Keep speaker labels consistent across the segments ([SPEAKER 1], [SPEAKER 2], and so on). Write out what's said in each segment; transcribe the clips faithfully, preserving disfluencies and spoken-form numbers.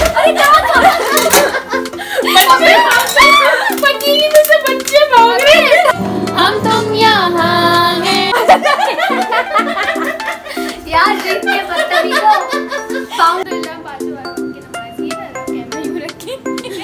[SPEAKER 1] अरे क्या पतीली में से बच्चे भाग रहे हैं। हम तुम यहाँ हैं यार, देख के बदतमीजों। अल्लाह पाँचों बार उनकी नमाज ये ना कैमरा यूं रखे।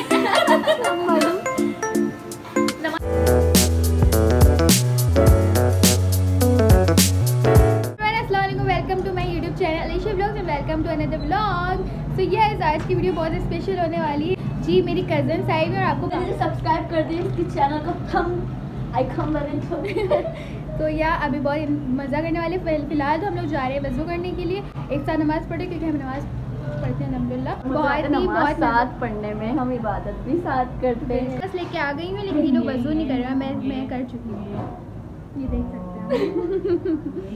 [SPEAKER 1] अस्सलाम वालेकुम, welcome to my YouTube channel Alisha vlogs and welcome to another vlog. So yes, आज की वीडियो बहुत स्पेशल होने वाली है जी। मेरी कजन आई हुई और आपको
[SPEAKER 2] सब्सक्राइब कर दें इसके चैनल को, हम आइकन बने
[SPEAKER 1] तो या अभी बहुत मज़ा करने वाले। फिलहाल तो हम लोग जा रहे हैं वज़ू करने के लिए, एक साथ नमाज़ पढ़े क्योंकि हम नमाज़ पढ़ते हैं अल्हम्दुलिल्लाह। बहुत ही बहुत
[SPEAKER 2] साथ पढ़ने में हम इबादत भी साथ करते हैं।
[SPEAKER 1] बस लेके आ गई हूँ लेकिन ये लोग वज़ू नहीं कर रहा, मैं मैं कर चुकी हूँ, ये देख सकते हैं।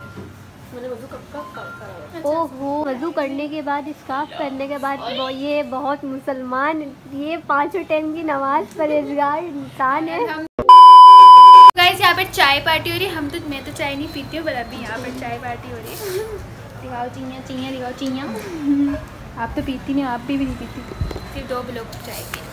[SPEAKER 2] ओहो, वज़ू करने के बाद स्काफ करने के बाद वो ये बहुत मुसलमान, ये पाँचों टाइम की नमाज परहेजगार इंसान है।
[SPEAKER 1] गाइस यहाँ पर चाय पार्टी हो रही है। हम तो मैं तो चाय नहीं पीती हूँ, पर अभी यहाँ पर चाय पार्टी हो रही है। दिखाओ चिंया चिंया दिखाओ चिंया। आप तो पीती नहीं, आप भी, भी नहीं पीती, सिर्फ दो लोग चाय पी।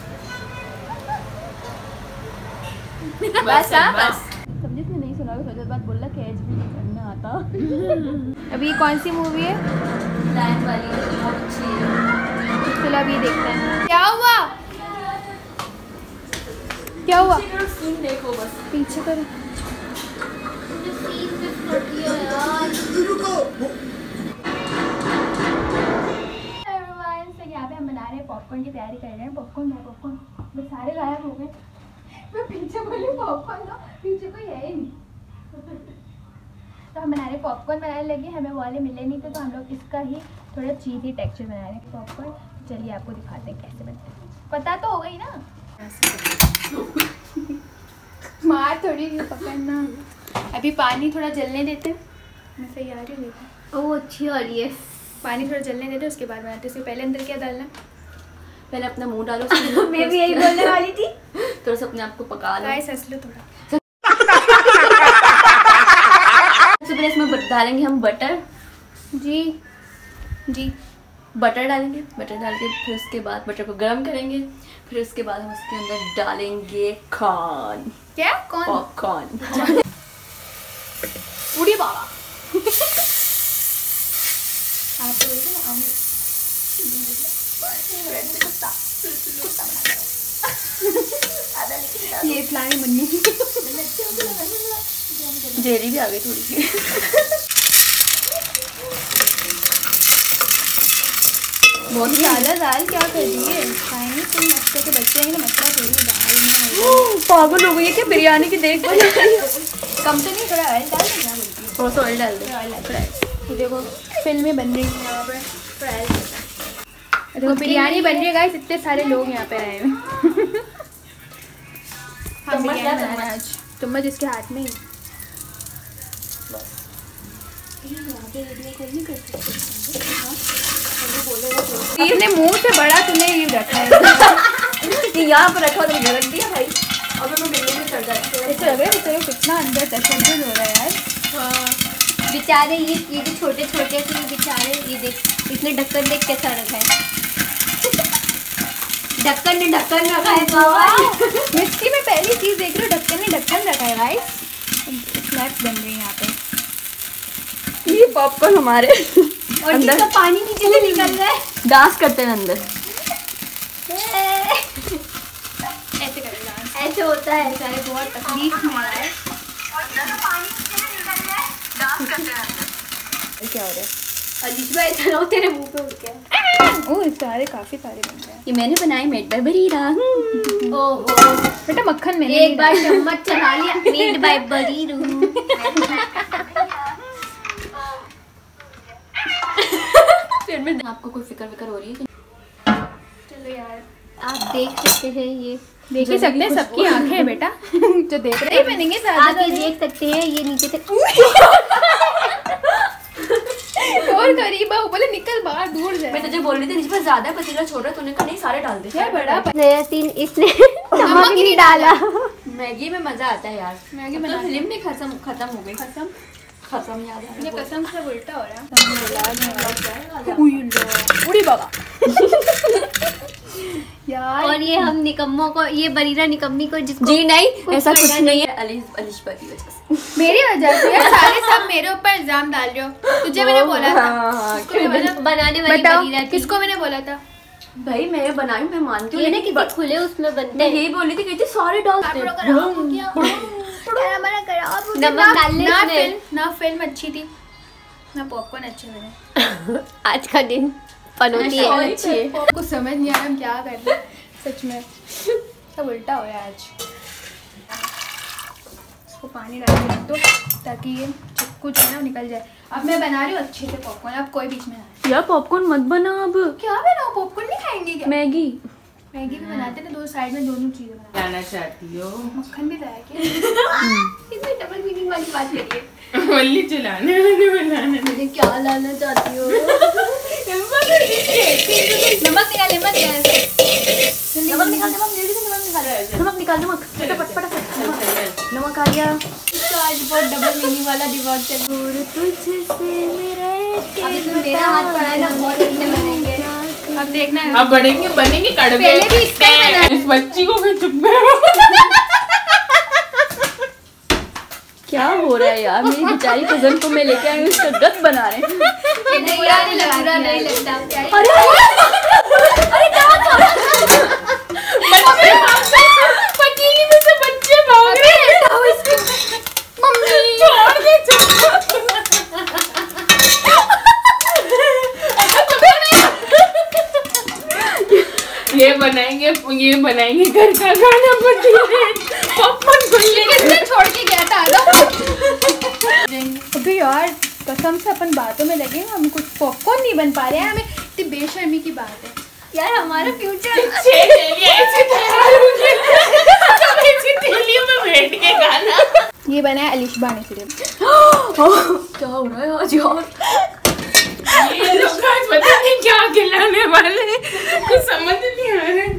[SPEAKER 1] बस हाँ बस
[SPEAKER 2] समझे में नहीं सुना, सोचा बात बोल रहा कैच भी नहीं करना आता।
[SPEAKER 1] अभी कौन सी मूवी है?
[SPEAKER 2] लाइन वाली बहुत अच्छी है।
[SPEAKER 1] चलो अभी देखते हैं क्या हुआ। क्या हुआ?
[SPEAKER 2] सीन देखो बस,
[SPEAKER 1] पीछे करो। यहाँ पे हम बना रहे हैं पॉपकॉर्न की तैयारी कर रहे हैं। पॉपकॉर्न है, पॉपकॉर्न बस सारे गायब हो गए। मैं पीछे बोली पॉपकॉर्न तो पीछे कोई है ही नहीं। तो हम बना रहे पॉपकॉर्न बनाने लगे, हमें वो वाले मिले नहीं थे तो हम लोग इसका ही थोड़ा चीज़ी टेक्सचर बना रहे हैं पॉपकॉर्न। चलिए आपको दिखाते हैं कैसे बनते हैं। पता तो हो गई ना, मार थोड़ी नहीं पकड़ना। अभी पानी थोड़ा जलने देते हैं। मैं सही आ रही हूँ?
[SPEAKER 2] ओह अच्छी आ रही है।
[SPEAKER 1] पानी थोड़ा जलने देते हैं, उसके बाद बनाते हैं। इससे पहले अंदर क्या डालना?
[SPEAKER 2] पहले अपना मुंह डालो। मैं भी यही बोलने वाली थी, थोड़ा सा अपने आप को पका लो।
[SPEAKER 1] गाइस हंस लो थोड़ा।
[SPEAKER 2] सबसे पहले इसमें डालेंगे हम बटर।
[SPEAKER 1] जी जी
[SPEAKER 2] बटर डालेंगे, बटर डाल के फिर उसके बाद बटर को गर्म करेंगे, फिर उसके बाद हम उसके अंदर डालेंगे कॉर्न।
[SPEAKER 1] क्या? कौन?
[SPEAKER 2] पॉपकॉर्न।
[SPEAKER 1] उड़ी बाबा। आप तो बोलते ना हम ये इस्लामी मुन्नी
[SPEAKER 2] जेरी भी आ गई थोड़ी सी।
[SPEAKER 1] बहुत ज़्यादा दाल क्या कर दी है? खाएंगे तुम मक्के के बच्चे हैं, मक्का थोड़ी दाल।
[SPEAKER 2] पागल हो गई है क्या? बिरयानी की देख बना रही है।
[SPEAKER 1] कम तो नहीं, थोड़ा ऑयल डाल देना, बोलती है
[SPEAKER 2] थोड़ा सा ऑयल डाल दो।
[SPEAKER 1] ऑयल डाल दो। देखो फिल्में बन रही हैं यहाँ पर, थोड़ा ऑयल डालना। देखो बिरयानी बन रही है गाइस, इतने सारे लोग यहाँ पे आए हैं। हम बिरयानी बना रहे हैं आज। चम्मच इसके हाथ में ही। इसने मुंह से बड़ा तूने ये रखा है।
[SPEAKER 2] यहाँ पर रखा तो रख दिया भाई। अब मैं बिल्ली में चढ़ जाती हूँ।
[SPEAKER 1] चलो चलो कितना अंदर तशद्दुद हो रहा है यार।
[SPEAKER 2] हाँ बेचारे, ये ये जो छोटे छोटे से बेचारे, ये देख इसने ढक्कन देख कैसा रखा है। ढक्कन ने ढक्कन रखा है बाबा।
[SPEAKER 1] मिट्टी में पहली चीज देख रहे हो, ढक्कन ने ढक्कन रखा है भाई। स्नैप्स बन रही है यहाँ पे।
[SPEAKER 2] ये पॉपकॉर्न हमारे
[SPEAKER 1] और अंदर पानी नीचे से निकल रहा है।
[SPEAKER 2] डांस करते हैं अंदर।
[SPEAKER 1] ऐसे करें डांस,
[SPEAKER 2] ऐसे होता है।
[SPEAKER 1] बेचारे बहुत तकलीफ में आ रहा है। क्या हो रहा है?
[SPEAKER 2] अलीशा ऐसा ना तेरे मुंह पे उठ गया।
[SPEAKER 1] ओह सारे काफी सारे बन गए।
[SPEAKER 2] ये मैंने बनाए मेड बाय बरीरा। ओहो
[SPEAKER 1] बेटा मक्खन मैंने
[SPEAKER 2] एक बार चम्मच चला लिया। मेड बाय बरीरू। फिर मैं आपको कोई फिक्र विक्र हो रही है?
[SPEAKER 1] चलो यार,
[SPEAKER 2] आप देख सकते हैं, ये
[SPEAKER 1] देख ही सकते हैं, सबकी आंखें हैं बेटा जो देख रहे हैं। बनेंगे
[SPEAKER 2] आप ये देख सकते हैं, ये नीचे से
[SPEAKER 1] और करीब है, बोले निकल बाहर दूर जाए।
[SPEAKER 2] मैं तुझे बोल रही थी निस्बत ज्यादा पतीला छोड़ रहा, तूने कहा नहीं सारे डाल दे।
[SPEAKER 1] क्या बड़ा
[SPEAKER 2] तीन इसने नमक नहीं डाला।
[SPEAKER 3] मैगी में मजा आता है यार।
[SPEAKER 1] मैगी
[SPEAKER 3] तो
[SPEAKER 1] बना
[SPEAKER 3] फिल्म भी खत्म खत्म हो गई।
[SPEAKER 1] खत्म
[SPEAKER 3] खत्म याद आ
[SPEAKER 1] ये
[SPEAKER 3] रहा है।
[SPEAKER 1] कसम से उल्टा हो रहा है। उड़ी बाबा। यार
[SPEAKER 2] और ये हम निकम्मों को, ये बरीरा निकम्मी को जिसको
[SPEAKER 3] जी नहीं, ऐसा कुछ
[SPEAKER 2] पता
[SPEAKER 3] नहीं है। अलिश अलिश पर की वजह से।
[SPEAKER 1] मेरी वजह से यार सारे सब मेरे ऊपर इल्जाम डाल रहे हो। तुझे मैंने बोला था
[SPEAKER 3] हाँ,
[SPEAKER 1] किसको मैंने बोला-
[SPEAKER 2] बनाने वाली
[SPEAKER 1] बताओ
[SPEAKER 2] बरीरा थी।
[SPEAKER 1] किसको मैंने बोला था?
[SPEAKER 3] भाई मैं बनाई, मैं मानती हूँ,
[SPEAKER 2] ये ना
[SPEAKER 3] लेकिन
[SPEAKER 2] किसी खुले उसमें बनते
[SPEAKER 3] मैं
[SPEAKER 2] हैं।
[SPEAKER 3] यही बोली थी, कहती सारे डालते
[SPEAKER 1] आप
[SPEAKER 3] हैं।
[SPEAKER 1] लोग खराब हो गया। यार हमारा खराब हो गया।
[SPEAKER 2] नमक
[SPEAKER 1] ना-
[SPEAKER 2] डाल ले
[SPEAKER 1] ना
[SPEAKER 2] इसमें।
[SPEAKER 1] फिल्म ना फिल्म अच्छी थी ना पॉपकॉर्न अच्छे बने।
[SPEAKER 2] आज का दिन पनौती है।
[SPEAKER 3] Sorry। अच्छी है।
[SPEAKER 1] कुछ समझ नहीं आ रहा हम क्या कर रहे हैं सच में। सब उल्टा हो रहा है आज। इसको पानी डाल के रख दो ताकि ये कुछ है ना निकल जाए। अब मैं बना रही हूँ अच्छे से पॉपकॉर्न, अब कोई बीच में ना आए।
[SPEAKER 3] यार पॉपकॉर्न मत बना अब।
[SPEAKER 1] क्या बनाओ? पॉपकॉर्न नहीं खाएंगे क्या?
[SPEAKER 3] मैगी
[SPEAKER 1] मैगी भी बनाते ना, दो साइड में दोनों चीजें बनाते।
[SPEAKER 4] जाना चाहती हो?
[SPEAKER 1] मक्खन भी लाया क्या?
[SPEAKER 2] इसमें डबल मीनिंग वाली बात करिए।
[SPEAKER 4] वल्ली चलाने वाले बनाने
[SPEAKER 2] मुझे क्या लाना चाहती हो?
[SPEAKER 1] नमक निकाल नमक निकाल
[SPEAKER 3] नमक निकाल, नमक जल्दी से नमक निकाल, नमक निकाल, नमक फटाफट फटाफट नमक आ गया।
[SPEAKER 2] इसका आज बहुत डबल मीनिंग वाला दिमाग चल रहा है।
[SPEAKER 3] तुझसे मेरा
[SPEAKER 2] अब इसमें मेरा हाथ पड़ा है ना, बहुत अच्छे बनेंगे।
[SPEAKER 1] अब देखना है।
[SPEAKER 4] अब बढ़ेंगे, बनेंगे कड़वे।
[SPEAKER 1] पहले भी इसका ही बना।
[SPEAKER 4] इस बच्ची को भी चुप में
[SPEAKER 3] क्या हो रहा है यार? मेरी बेचारी कजन को मैं लेके आई हूँ, उसका गत बना रहे हैं।
[SPEAKER 2] ये नहीं
[SPEAKER 1] बुरा नहीं
[SPEAKER 2] लगता,
[SPEAKER 1] लगा
[SPEAKER 2] बुरा
[SPEAKER 1] दिया।
[SPEAKER 2] नहीं लगता।
[SPEAKER 3] अरे
[SPEAKER 4] बच्चे भाग रहे, पतीली में से बच्चे भाग रहे हैं। मम्मी छोड़ दे, ये बनाएंगे, ये बनाएंगे घर का खाना। पॉपकॉर्न खुले
[SPEAKER 1] किसने छोड़ के गया था? आजा। अबे यार कसम से अपन बातों में लगे, हम कुछ पॉपकॉर्न नहीं बन पा रहे हैं। हमें इतनी बेशर्मी की बात है
[SPEAKER 2] यार हमारा फ्यूचर
[SPEAKER 4] ऐसी थैलियों में बैठ के खाना।
[SPEAKER 1] ये बना है अलिश बाने के लिए।
[SPEAKER 3] क्या हो रहा है आज यार?
[SPEAKER 4] ये लोग आज पता नहीं क्या खिलाने वाले हैं, कुछ समझ नहीं आ रहा है।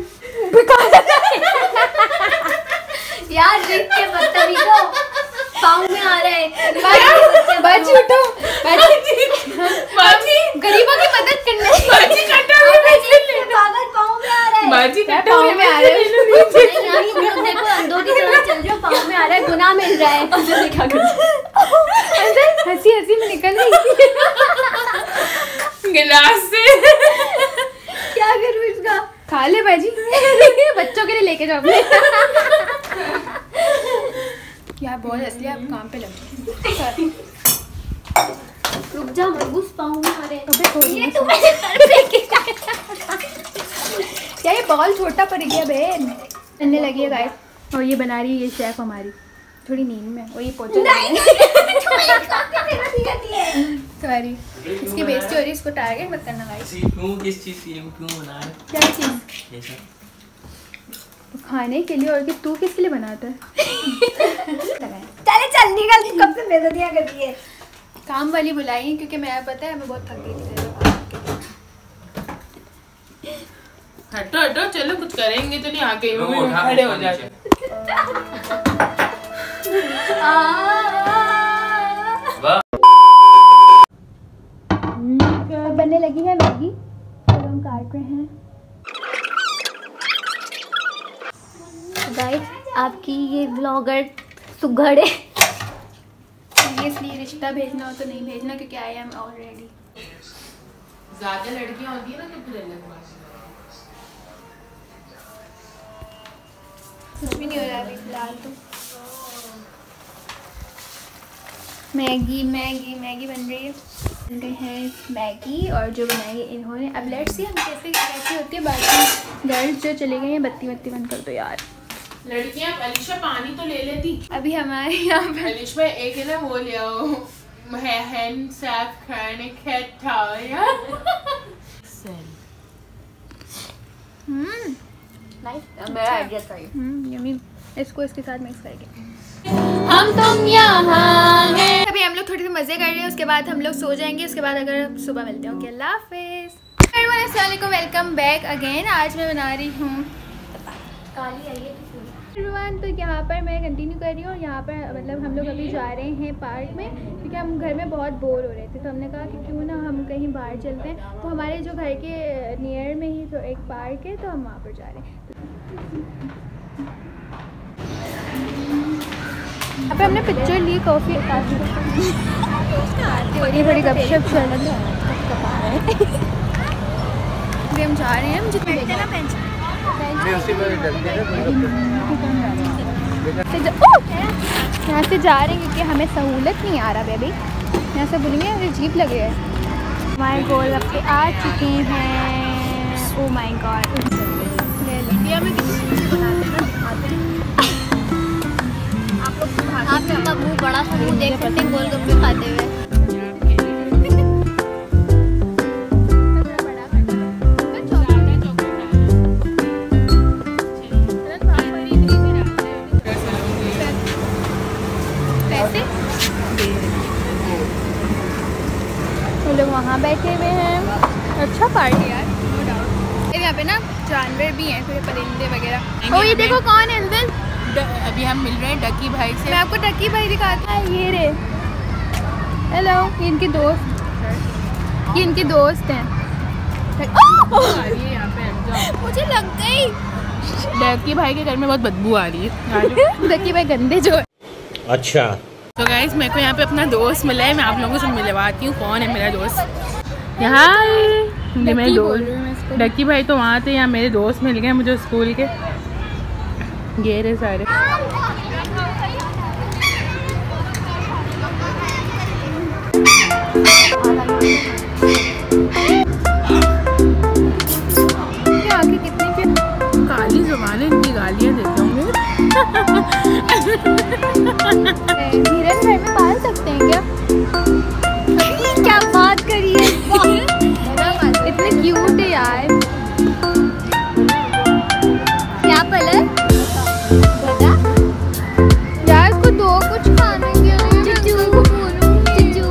[SPEAKER 2] यार देख के बदतमीजो पाँव में आ रहा है।
[SPEAKER 1] बाजी उठो, बाजी
[SPEAKER 4] बाजी
[SPEAKER 1] गरीबों की मदद करना है।
[SPEAKER 4] बाजी कटा
[SPEAKER 2] पागल पाँव में आ रहा है।
[SPEAKER 4] बाजी कटा
[SPEAKER 1] पाँव में आ रहा है।
[SPEAKER 2] नहीं यार तुम लोग देखो अंधों की तरह चल रहे हो, पाँव में आ रहा है, गुनाह मिल रहा है।
[SPEAKER 3] क्या कर
[SPEAKER 1] हंसी हंसी में निकल रही।
[SPEAKER 4] गिलास से।
[SPEAKER 2] क्या करूँ इसका?
[SPEAKER 1] खा ले बाजी। बच्चों के लिए लेके जाओ अपने। यार बहुत असली, आप काम पे लगे।
[SPEAKER 2] रुक जा, मरबूस पाँव में आ रहे हैं।
[SPEAKER 1] अबे कोई
[SPEAKER 2] ये
[SPEAKER 1] नहीं।
[SPEAKER 2] तो मैंने सर पे किया।
[SPEAKER 1] यार ये बॉल छोटा पड़ गया बहन। बनने लगी है गाइस, और ये बना रही है ये शेफ हमारी, थोड़ी नींद में। और ये पोचा सॉरी, इसकी बेइज्जती हो रही है, इसको टारगेट मत करना गाइस।
[SPEAKER 5] क्यों, किस चीज की क्यों बना रहे?
[SPEAKER 1] क्या चीज?
[SPEAKER 5] ये सब
[SPEAKER 1] खाने के लिए, और कि तू किसके लिए बनाता है?
[SPEAKER 2] चले चल निकल, तू कब से बेइज्जतियां कर रही है?
[SPEAKER 1] काम वाली बुलाई क्योंकि मैं पता है मैं बहुत थक गई थी।
[SPEAKER 4] हटो हटो, चलो कुछ करेंगे तो नहीं, आके
[SPEAKER 5] लोग
[SPEAKER 4] वो
[SPEAKER 5] उठा
[SPEAKER 4] खड़े हो
[SPEAKER 5] नीचे।
[SPEAKER 4] जाते। वाह।
[SPEAKER 1] अब बनने लगी है मैगी, तो हम काट रहे हैं।
[SPEAKER 2] गाइस आपकी ये ब्लॉगर सुघड़ है।
[SPEAKER 1] इसलिए रिश्ता भेजना हो तो नहीं भेजना, क्योंकि आई एम ऑलरेडी।
[SPEAKER 4] ज्यादा लड़कियां होती है ना तो फिर अलग बात।
[SPEAKER 1] कुछ भी नहीं हो रहा है अभी फिलहाल तो। मैगी मैगी मैगी बन रही है। बन गई है मैगी, और जो बनाई है इन्होंने। अब लेट्स सी हम कैसे कैसी होती है। बाकी गर्ल्स जो चले गए हैं, बत्ती बत्ती बंद कर दो यार।
[SPEAKER 4] लड़कियां, अलीशा पानी तो ले लेती।
[SPEAKER 1] अभी हमारे यहाँ पे
[SPEAKER 4] अलीशा एक है ना वो ले आओ, है हैंड साफ खाने खाता यार।
[SPEAKER 1] हम्म
[SPEAKER 3] मेरा आइडिया था ये।
[SPEAKER 1] Hmm yummy. इसको इसके साथ मिक्स करके हम तुम यहाँ हैं। अभी हम लोग थोड़ी सी मज़े कर रहे हैं, उसके बाद हम लोग सो जाएंगे। उसके बाद अगर सुबह मिलते हैं। ओके, अल्लाह हाफिज़। अस्सलाम वालेकुम, वेलकम बैक अगेन। आज मैं बना रही हूँ
[SPEAKER 2] काली आई है।
[SPEAKER 1] एवरीवन, तो यहाँ पर मैं कंटिन्यू कर रही हूँ। यहाँ पर मतलब हम लोग अभी जा रहे हैं पार्क में, क्योंकि हम घर में बहुत बोर हो रहे थे, तो हमने कहा कि क्यों ना हम कहीं बाहर चलते हैं। तो हमारे जो घर के नियर में ही तो एक पार्क है, तो हम वहाँ पर जा रहे हैं। यहाँ पर हमने पिक्चर ली, कॉफ़ी बड़ी बड़ी गपशप चल रही है। हम जा रहे हैं, मुझे यहाँ से जा रहे हैं क्योंकि हमें सहूलत नहीं आ रहा बेबी। यहाँ से बोलेंगे अजीब लग रहा है। हमारे गोल अब पे आ चुके हैं। ओ माय गॉड, इंडिया में किसी चीज़ बनाते हैं ना, दिखाते हैं। आप लोग आप सबका मुँह बड़ा सा मुँह देख सकते हैं गोलगप्पे खाते हुए। वो लोग वहाँ बैठे हुए हैं। अच्छा पार्टी यार, नो डाउट। यहाँ पे ना जानवर भी हैं, थोड़े परिंदे वगैरह। ओ ये देखो कौन है इधर।
[SPEAKER 4] अभी हम मिल रहे हैं डकी भाई से।
[SPEAKER 1] मैं आपको डकी भाई दिखाता है, ये रे। हेलो, ये इनके दोस्त, ये इनके दोस्त हैं।
[SPEAKER 4] यहाँ पे
[SPEAKER 1] मुझे लग गई।
[SPEAKER 4] डकी भाई के घर में बहुत बदबू आ रही है।
[SPEAKER 1] डकी भाई गंदे जो है।
[SPEAKER 5] अच्छा,
[SPEAKER 4] तो गाइस मेरे को यहाँ पे अपना दोस्त मिला है। मैं आप लोगों से मिलवाती हूँ कौन है मेरा दोस्त। यहाँ मेरे दोस्त डकी भाई तो वहाँ थे, यहाँ मेरे दोस्त मिल गए मुझे स्कूल के। ये रहे सारे।
[SPEAKER 1] आगे कितनी के
[SPEAKER 4] काली जुबान है, इनकी गालियाँ देते होंगे।
[SPEAKER 1] हिरन घर में पाल सकते हैं क्या?
[SPEAKER 2] क्या बात करिए,
[SPEAKER 1] इतने क्यूट है यार।
[SPEAKER 2] क्या पलर
[SPEAKER 1] यार इसको दो कुछ खाने के लिए।
[SPEAKER 2] चिचू चिचू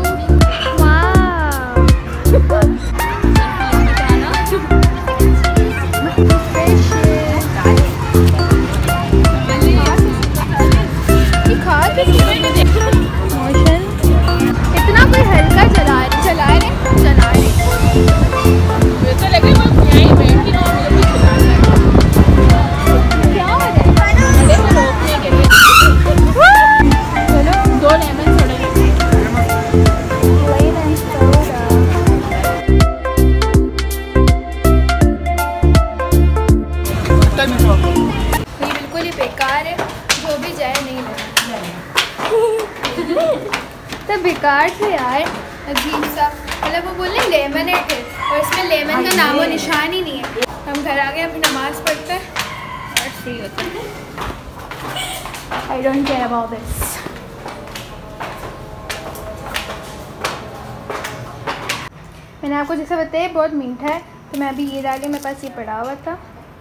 [SPEAKER 1] इतना कोई हल्का चला चला रहे चला रहे
[SPEAKER 4] तो लगे वो यहीं बैठी रहो, मुझे भी खिलाना है।
[SPEAKER 1] क्या हो रहा है?
[SPEAKER 4] अरे वो रोकने के लिए
[SPEAKER 1] चलो
[SPEAKER 4] दो लेमन सोडा लेके।
[SPEAKER 1] ये बिल्कुल ही बेकार है, जो भी जाए नहीं लेना। तो बेकार थे यार, अजीब सा। मतलब वो बोले लेमन है और इसमें लेमन का नामो निशान ही नहीं है। हम घर आ गए, अभी नमाज पढ़ते हैं और फ्री होते हैं। I don't care about this. मैंने आपको जैसे बताया बहुत मीठा है, तो मैं अभी ये डाल के मेरे पास ये पड़ा हुआ था।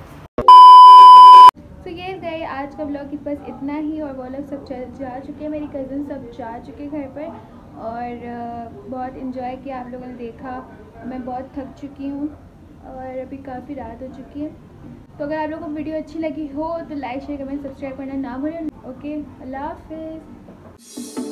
[SPEAKER 1] तो ये गए आज का ब्लॉग बस इतना ही। और वो लोग सब चल जा चुके हैं, मेरी कज़न सब जा चुके घर पर, और बहुत इन्जॉय किया आप लोगों ने देखा। मैं बहुत थक चुकी हूँ और अभी काफ़ी रात हो चुकी है। तो अगर आप लोगों को वीडियो अच्छी लगी हो तो लाइक शेयर कमेंट सब्सक्राइब करना ना भूलें। ओके, अल्लाह हाफिज़।